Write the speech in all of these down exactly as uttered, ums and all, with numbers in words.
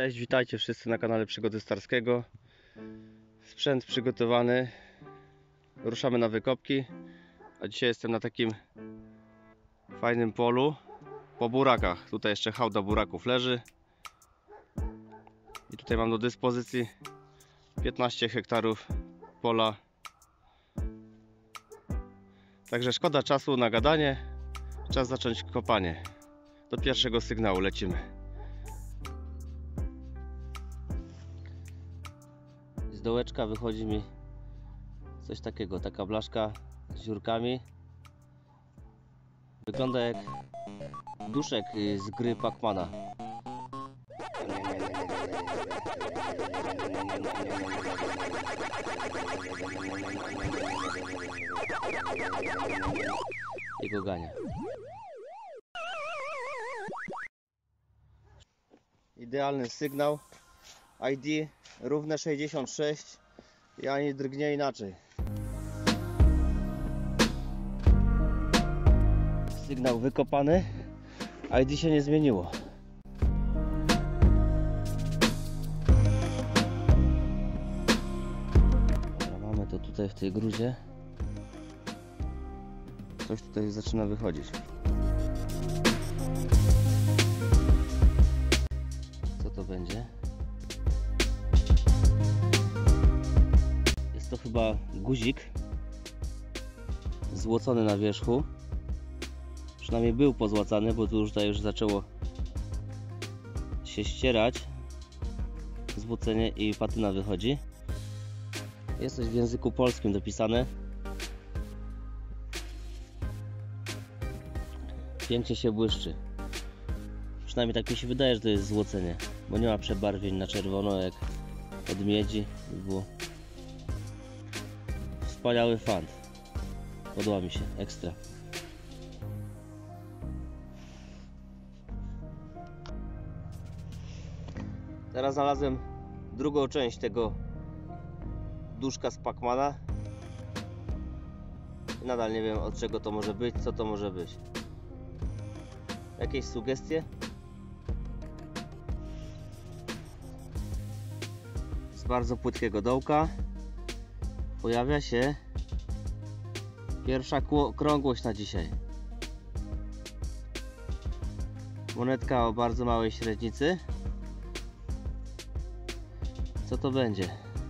Cześć, witajcie wszyscy na kanale Przygody Starskiego. Sprzęt przygotowany. Ruszamy na wykopki. A dzisiaj jestem na takim fajnym polu po burakach. Tutaj jeszcze hałda buraków leży. I tutaj mam do dyspozycji piętnaście hektarów pola. Także szkoda czasu na gadanie. Czas zacząć kopanie. Do pierwszego sygnału lecimy. Z dołeczka wychodzi mi coś takiego, taka blaszka z dziurkami. Wygląda jak duszek z gry Pac-Mana. I go gania. Idealny sygnał. I D równe sześćdziesiąt sześć i ani drgnie inaczej. Sygnał wykopany, I D się nie zmieniło. Dobra, mamy to tutaj w tej grudzie. Coś tutaj zaczyna wychodzić. Co to będzie? To chyba guzik złocony na wierzchu. Przynajmniej był pozłacany, bo tu już tutaj już zaczęło się ścierać złocenie i patyna wychodzi. Jest coś w języku polskim dopisane. Pięknie się błyszczy. Przynajmniej tak mi się wydaje, że to jest złocenie, bo nie ma przebarwień na czerwono jak od miedzi. Było wspaniały fant. Podoba mi się, ekstra. Teraz znalazłem drugą część tego duszka z Pac-Mana. I nadal nie wiem, od czego to może być, co to może być. Jakieś sugestie? Z bardzo płytkiego dołka pojawia się pierwsza okrągłość na dzisiaj. Monetka o bardzo małej średnicy. Co to będzie?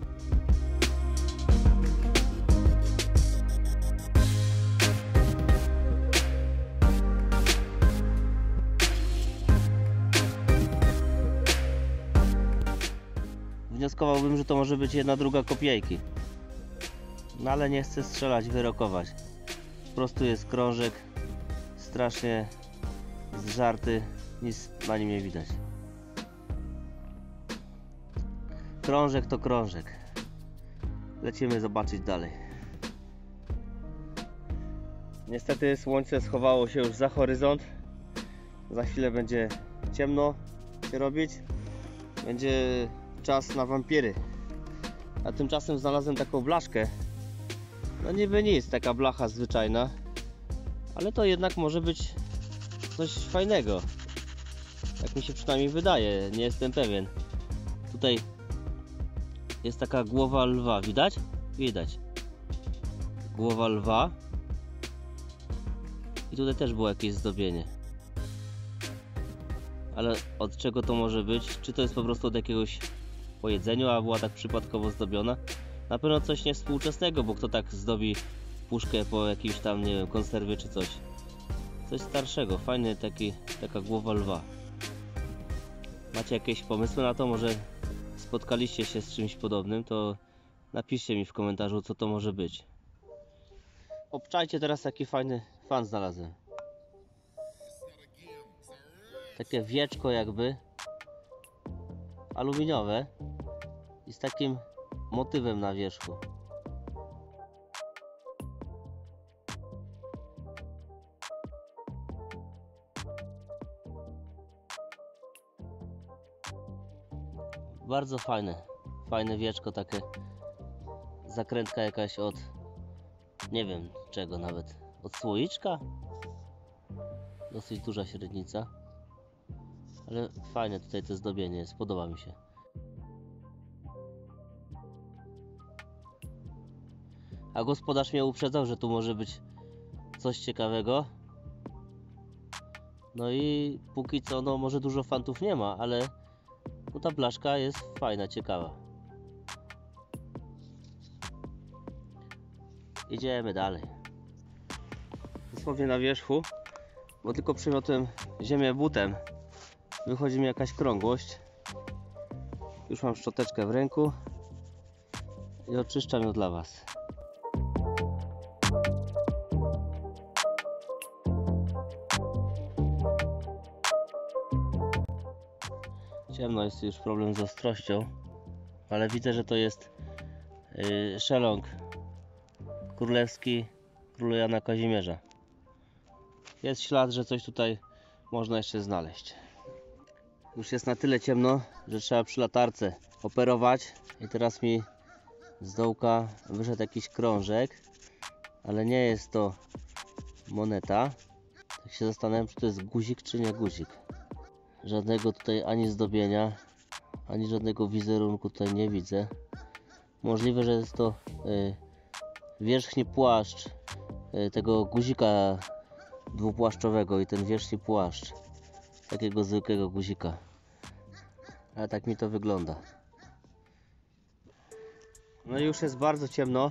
Wnioskowałbym, że to może być jedna druga kopiejki. No ale nie chcę strzelać, wyrokować. Po prostu jest krążek strasznie zżarty, nic na nim nie widać. Krążek to krążek. Lecimy zobaczyć dalej. Niestety słońce schowało się już za horyzont. Za chwilę będzie ciemno się robić. Będzie czas na wampiry. A tymczasem znalazłem taką blaszkę. No niby nic, taka blacha zwyczajna, ale to jednak może być coś fajnego. Jak mi się przynajmniej wydaje, nie jestem pewien. Tutaj jest taka głowa lwa, widać? Widać. Głowa lwa. I tutaj też było jakieś zdobienie. Ale od czego to może być? Czy to jest po prostu od jakiegoś po jedzeniu, a była tak przypadkowo zdobiona? Na pewno coś niewspółczesnego, bo kto tak zdobi puszkę po jakimś tam, nie wiem, konserwie czy coś. Coś starszego, fajny taki, taka głowa lwa. Macie jakieś pomysły na to? Może spotkaliście się z czymś podobnym? To napiszcie mi w komentarzu, co to może być. Obczajcie teraz, jaki fajny fan znalazłem. Takie wieczko jakby aluminiowe i z takim motywem na wierzchu. Bardzo fajne, fajne wieczko, takie zakrętka jakaś od, nie wiem czego nawet, od słoiczka. Dosyć duża średnica. Ale fajne tutaj to zdobienie jest, podoba mi się. A gospodarz mnie uprzedzał, że tu może być coś ciekawego. No i póki co, no może dużo fantów nie ma, ale no ta blaszka jest fajna, ciekawa. Idziemy dalej. Dosłownie na wierzchu, bo tylko przymiotłem ziemię butem, wychodzi mi jakaś krągłość. Już mam szczoteczkę w ręku i oczyszczam ją dla Was. Ciemno, jest już problem z ostrością, ale widzę, że to jest yy, szeląg królewski króla Jana Kazimierza. Jest ślad, że coś tutaj można jeszcze znaleźć. Już jest na tyle ciemno, że trzeba przy latarce operować i teraz mi z dołka wyszedł jakiś krążek, ale nie jest to moneta. Tak się zastanawiam, czy to jest guzik, czy nie guzik. Żadnego tutaj ani zdobienia, ani żadnego wizerunku tutaj nie widzę. Możliwe, że jest to y, wierzchni płaszcz y, tego guzika dwupłaszczowego i ten wierzchni płaszcz takiego zwykłego guzika. Ale tak mi to wygląda. No i już jest bardzo ciemno,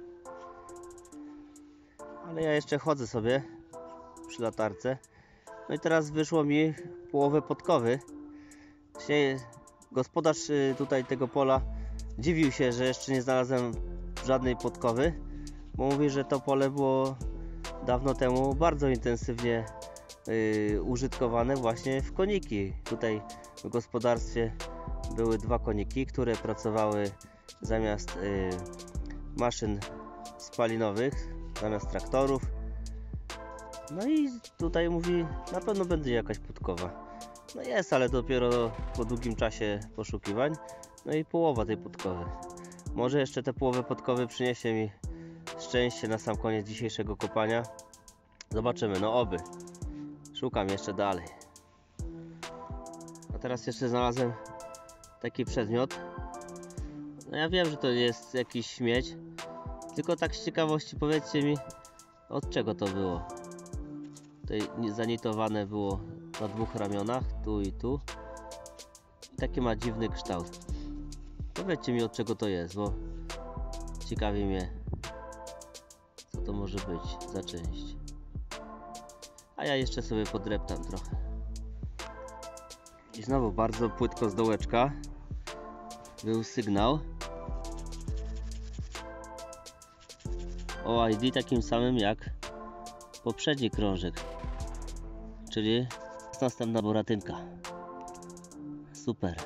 ale ja jeszcze chodzę sobie przy latarce. No i teraz wyszło mi połowę podkowy. Dzisiaj gospodarz tutaj tego pola dziwił się, że jeszcze nie znalazłem żadnej podkowy, bo mówi, że to pole było dawno temu bardzo intensywnie yy, użytkowane właśnie w koniki. Tutaj w gospodarstwie były dwa koniki, które pracowały zamiast yy, maszyn spalinowych, zamiast traktorów. No i tutaj mówi, na pewno będzie jakaś podkowa. No jest, ale dopiero po długim czasie poszukiwań. No i połowa tej podkowy. Może jeszcze te połowę podkowy przyniesie mi szczęście na sam koniec dzisiejszego kopania. Zobaczymy, no oby. Szukam jeszcze dalej. A teraz jeszcze znalazłem taki przedmiot. No ja wiem, że to jest jakiś śmieć, tylko tak z ciekawości powiedzcie mi, od czego to było. Tutaj zanitowane było na dwóch ramionach, tu i tu. I taki ma dziwny kształt. Powiedzcie mi, od czego to jest, bo ciekawi mnie, co to może być za część. A ja jeszcze sobie podreptam trochę. I znowu bardzo płytko z dołeczka był sygnał o I D takim samym jak poprzedni krążek, czyli następna boratynka. Super.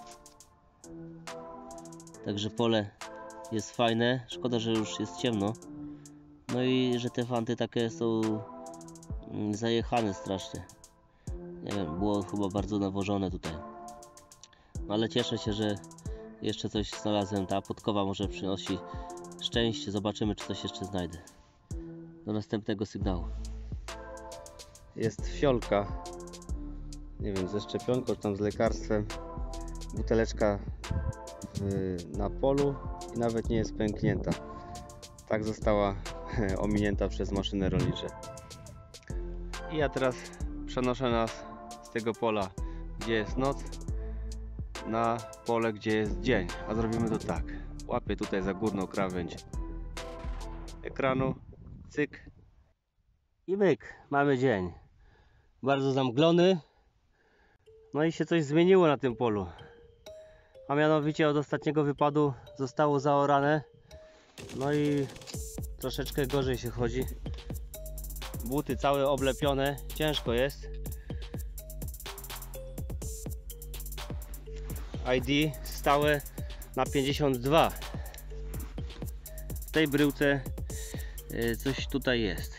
Także pole jest fajne, szkoda, że już jest ciemno. No i że te fanty takie są zajechane strasznie. Nie wiem, było chyba bardzo nawożone tutaj. No ale cieszę się, że jeszcze coś znalazłem. Ta podkowa może przynosi szczęście. Zobaczymy, czy coś jeszcze znajdę. Do następnego sygnału. Jest fiolka. Nie wiem, ze szczepionką, czy tam z lekarstwem. Buteleczka na polu i nawet nie jest pęknięta. Tak została ominięta przez maszyny rolnicze. I ja teraz przenoszę nas z tego pola, gdzie jest noc, na pole, gdzie jest dzień. A zrobimy to tak. Łapię tutaj za górną krawędź ekranu, cyk i myk. Mamy dzień. Bardzo zamglony. No i się coś zmieniło na tym polu. A mianowicie od ostatniego wypadu zostało zaorane. No i troszeczkę gorzej się chodzi. Buty całe oblepione, ciężko jest. I D stałe na pięćdziesiąt dwa. W tej bryłce coś tutaj jest.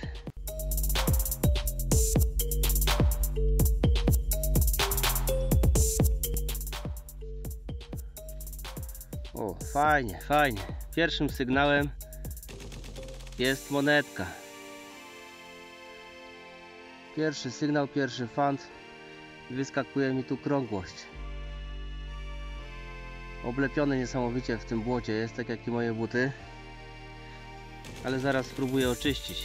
O, fajnie, fajnie. Pierwszym sygnałem jest monetka. Pierwszy sygnał, pierwszy fant. wyskakuje mi tu krągłość. Oblepiony niesamowicie w tym błocie jest, tak jak i moje buty, ale zaraz spróbuję oczyścić.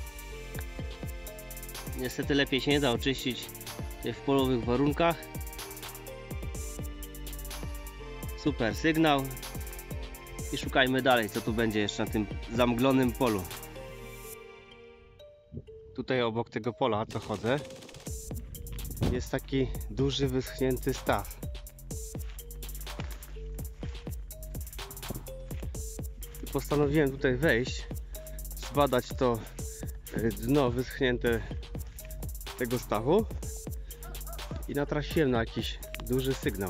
Niestety lepiej się nie da oczyścić w polowych warunkach. Super sygnał i szukajmy dalej, co tu będzie jeszcze na tym zamglonym polu. Tutaj obok tego pola, co chodzę, jest taki duży, wyschnięty staw. I postanowiłem tutaj wejść, zbadać to dno wyschnięte tego stawu i natrafiłem na jakiś duży sygnał.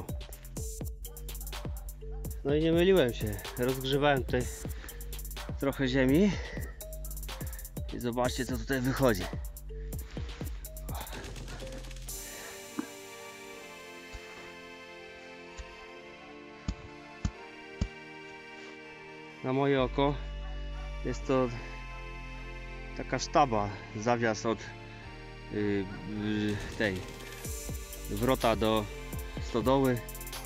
No i nie myliłem się, rozgrzewałem tutaj trochę ziemi i zobaczcie, co tutaj wychodzi. Na moje oko jest to taka sztaba, zawias od yy, yy, tej wrota do stodoły.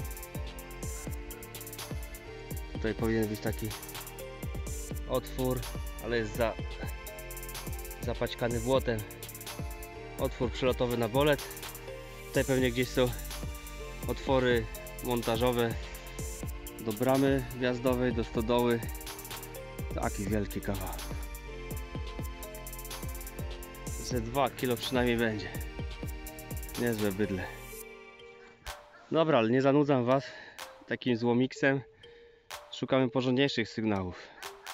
Tutaj powinien być taki otwór, ale jest za, zapaćkany błotem. Otwór przelotowy na bolet. Tutaj pewnie gdzieś są otwory montażowe do bramy wjazdowej, do stodoły. Taki wielki kawałek. Ze dwa kilo przynajmniej będzie. Niezłe bydle. Dobra, ale nie zanudzam Was takim złomiksem. Szukamy porządniejszych sygnałów.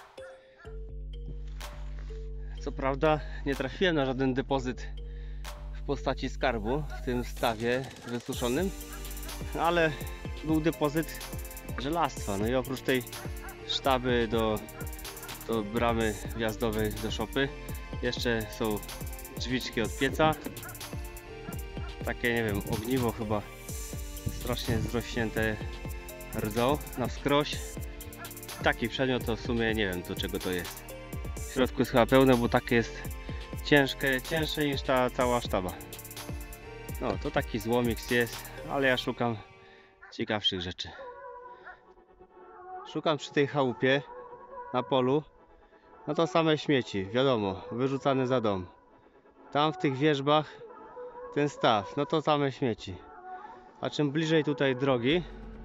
Co prawda nie trafiłem na żaden depozyt w postaci skarbu w tym stawie wysuszonym, ale był depozyt żelastwa. No i oprócz tej sztaby do, do bramy wjazdowej do szopy jeszcze są drzwiczki od pieca. Takie, nie wiem, ogniwo chyba strasznie zrośnięte rdzą na wskroś. Taki przedmiot to w sumie nie wiem, do czego to jest. W środku jest chyba pełne, bo takie jest ciężkie, cięższe niż ta cała sztaba. No to taki złomik jest, ale ja szukam ciekawszych rzeczy. Szukam przy tej chałupie na polu. No to same śmieci, wiadomo, wyrzucane za dom. Tam w tych wierzbach ten staw, no to same śmieci. A czym bliżej tutaj drogi,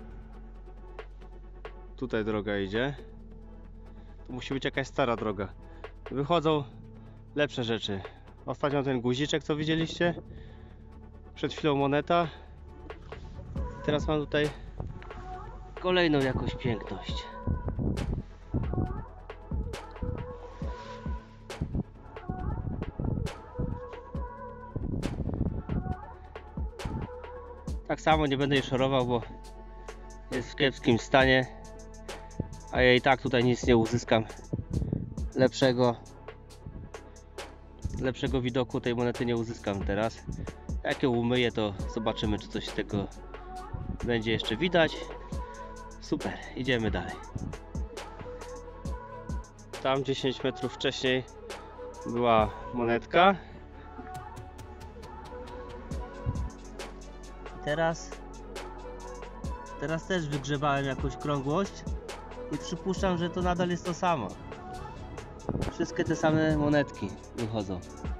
tutaj droga idzie, to musi być jakaś stara droga. Wychodzą lepsze rzeczy. Ostatnio ten guziczek, co widzieliście, przed chwilą moneta. Teraz mam tutaj kolejną jakąś piękność. Tak samo nie będę jej szorował, bo jest w kiepskim stanie, a ja i tak tutaj nic nie uzyskam lepszego lepszego widoku tej monety nie uzyskam teraz. Jak ją umyję, to zobaczymy, czy coś z tego będzie jeszcze widać. Super, idziemy dalej. Tam dziesięć metrów wcześniej była monetka. Teraz Teraz też wygrzebałem jakąś krągłość i przypuszczam, że to nadal jest to samo. Wszystkie te same monetki wychodzą.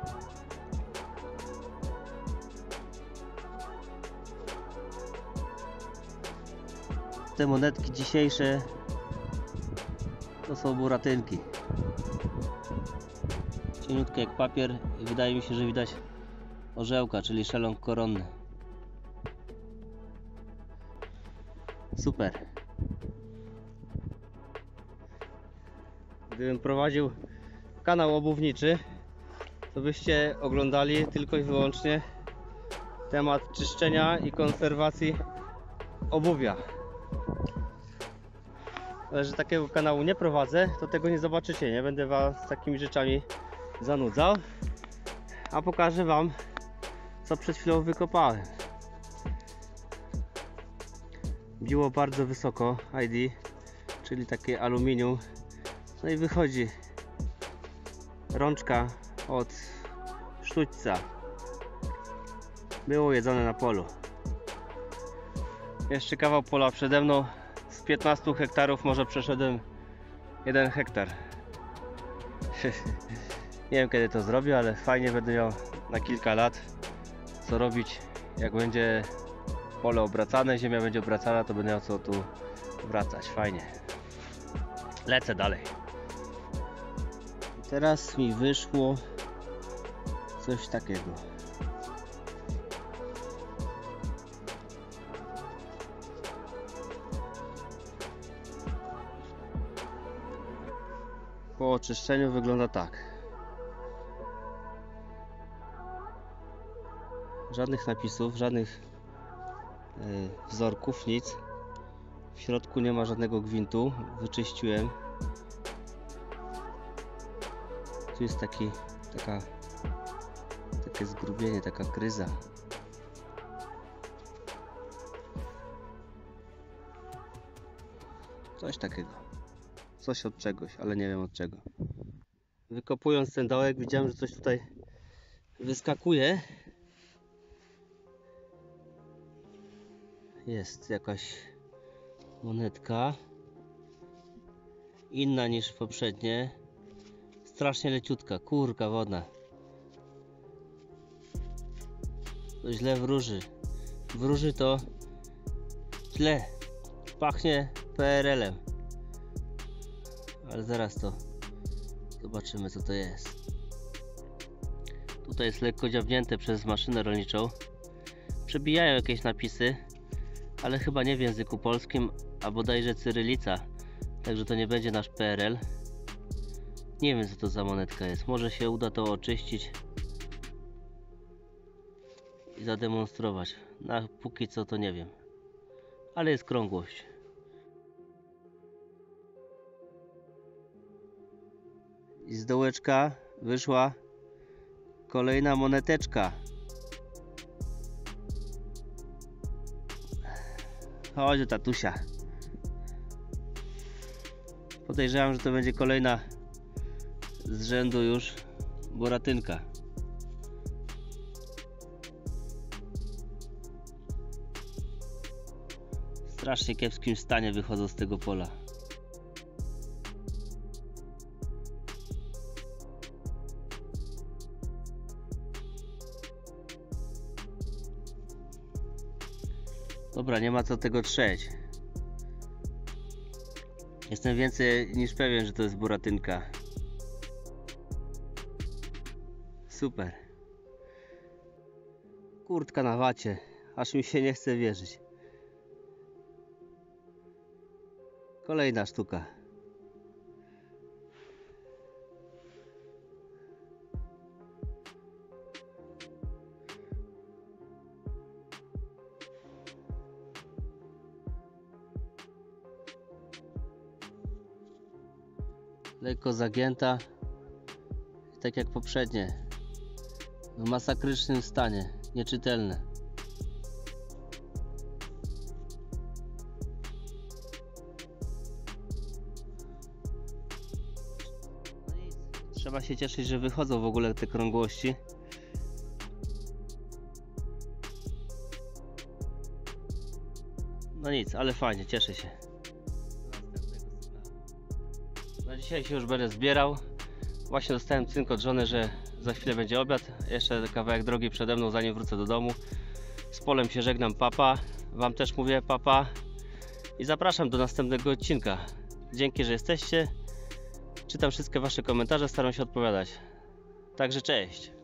Te monetki dzisiejsze to są buratynki. Cieniutkie jak papier i wydaje mi się, że widać orzełka, czyli szeląg koronny. Super. Gdybym prowadził kanał obuwniczy, to byście oglądali tylko i wyłącznie temat czyszczenia i konserwacji obuwia. Ale że takiego kanału nie prowadzę, to tego nie zobaczycie. Nie będę Was takimi rzeczami zanudzał, a pokażę Wam, co przed chwilą wykopałem. Biło bardzo wysoko I D, czyli takie aluminium. No i wychodzi rączka od sztućca. było jedzone na polu. Jeszcze kawał pola przede mną. Z piętnastu hektarów może przeszedłem jeden hektar. Nie wiem kiedy to zrobię, ale fajnie będę miał na kilka lat co robić. Jak będzie pole obracane, ziemia będzie obracana, to będę miał co tu wracać. Fajnie. Lecę dalej. Teraz mi wyszło coś takiego. Po oczyszczeniu wygląda tak. Żadnych napisów, żadnych yy, wzorków, nic. W środku nie ma żadnego gwintu. Wyczyściłem. Tu jest taki, taka, takie zgrubienie, taka kryza. Coś takiego. Coś od czegoś, ale nie wiem od czego. Wykopując ten dołek, widziałem, że coś tutaj wyskakuje. Jest jakaś monetka. Inna niż poprzednie. Strasznie leciutka, kurka wodna. To źle wróży. Wróży to źle. Pachnie P R L-em. Ale zaraz to zobaczymy, co to jest. Tutaj jest lekko dziabnięte przez maszynę rolniczą. Przebijają jakieś napisy, ale chyba nie w języku polskim, a bodajże cyrylica. Także to nie będzie nasz P R L. Nie wiem, co to za monetka jest. Może się uda to oczyścić i zademonstrować. Na póki co to nie wiem. Ale jest krągłość. I z dołeczka wyszła kolejna moneteczka. Chodź do tatusia. Podejrzewam, że to będzie kolejna z rzędu już boratynka. W strasznie kiepskim stanie wychodzą z tego pola. Dobra, nie ma co tego trzeć. Jestem więcej niż pewien, że to jest boratynka. Super. Kurtka na wacie. Aż mi się nie chce wierzyć. Kolejna sztuka. Lekko zagięta, tak jak poprzednie, w masakrycznym stanie, nieczytelne. No nic, trzeba się cieszyć, że wychodzą w ogóle te krągłości. No nic, ale fajnie, cieszę się. Na dzisiaj się już będę zbierał. Właśnie dostałem cynk od żony, że za chwilę będzie obiad. Jeszcze kawałek drogi przede mną, zanim wrócę do domu. Z polem się żegnam, papa. Wam też mówię papa. I zapraszam do następnego odcinka. Dzięki, że jesteście. Czytam wszystkie wasze komentarze, staram się odpowiadać. Także cześć.